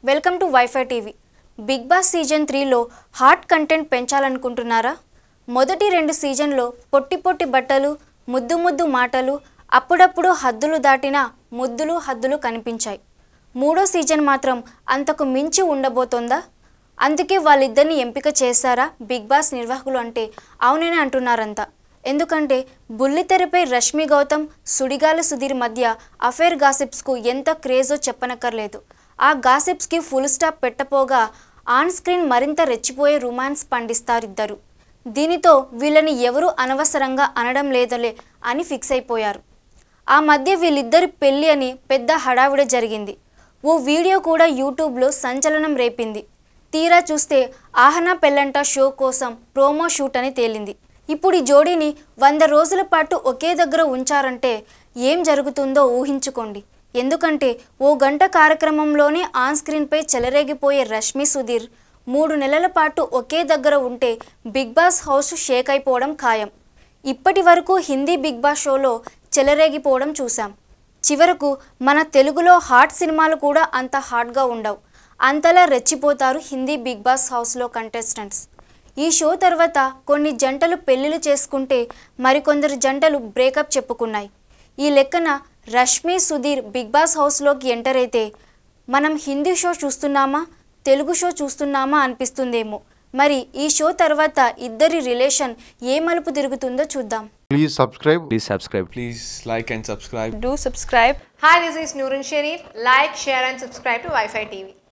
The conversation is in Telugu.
Welcome to WiFi TV. Big boss season 3లో హాట్ కంటెంట్ పెంచాలనుకుంటున్నారా? మొదటి 2 సీజన్లో పొట్టి పొట్టి బట్టలు, ముద్దు ముద్దు మాటలు, అప్పుడప్పుడు హద్దులు దాటిన ముద్దులు హద్దులు కనిపించాయి. 3వ సీజన్ మాత్రం అంతకు మించి ఉండబోతోందా? అందుకే వాళ్ళిద్దరిని ఎంపిక చేశారా బిగ్ బాస్ నిర్వాహకులు అంటే అవుననే అంటున్నారంతా. ఎందుకంటే బుల్లితెరపై రష్మి గౌతమ్, సుడిగాలి సుధీర్ మధ్య అఫైర్ గాసిప్స్కు ఎంత క్రేజో చెప్పనక్కర్లేదు. ఆ గాసిప్స్కి ఫుల్ స్టాప్ పెట్టపోగా ఆన్ స్క్రీన్ మరింత రెచ్చిపోయే రొమాన్స్ పండిస్తారిద్దరు. దీనితో వీళ్ళని ఎవరూ అనవసరంగా అనడం లేదలే అని ఫిక్స్ అయిపోయారు. ఆ మధ్య వీళ్ళిద్దరి పెళ్ళి అని పెద్ద హడావిడి జరిగింది. ఓ వీడియో కూడా యూట్యూబ్లో సంచలనం రేపింది. తీరా చూస్తే ఆహనా పెళ్ళంట షో కోసం ప్రోమో షూట్ అని తేలింది. ఇప్పుడు ఈ జోడీని 100 రోజుల పాటు ఒకే దగ్గర ఉంచారంటే ఏం జరుగుతుందో ఊహించుకోండి. ఎందుకంటే ఓ గంట కార్యక్రమంలోనే ఆన్ స్క్రీన్పై చెలరేగిపోయే రష్మి సుధీర్ 3 నెలల పాటు ఒకే దగ్గర ఉంటే బిగ్ బాస్ హౌస్ షేక్ అయిపోవడం ఖాయం. ఇప్పటి వరకు హిందీ బిగ్ బాస్ షోలో చెలరేగిపోవడం చూసాం. చివరకు మన తెలుగులో హాట్ సినిమాలు కూడా అంత హాట్గా ఉండవు. అంతలా రెచ్చిపోతారు హిందీ బిగ్ బాస్ హౌస్లో కంటెస్టెంట్స్. ఈ షో తర్వాత కొన్ని జంటలు పెళ్లిళ్ళు చేసుకుంటే మరికొందరు జంటలు బ్రేకప్ చెప్పుకున్నాయి. ఈ లెక్కన రష్మి సుధీర్ బిగ్ బాస్ హౌస్లోకి ఎంటర్ అయితే మనం హిందీ షో చూస్తున్నామా, తెలుగు షో చూస్తున్నామా అనిపిస్తుందేమో. మరి ఈ షో తర్వాత ఇద్దరి రిలేషన్ ఏ మలుపు తిరుగుతుందో చూద్దాం. Please subscribe. Please like and subscribe. Do subscribe. Hi, this is Noorun Sharif. Like, share and subscribe to Wi-Fi TV.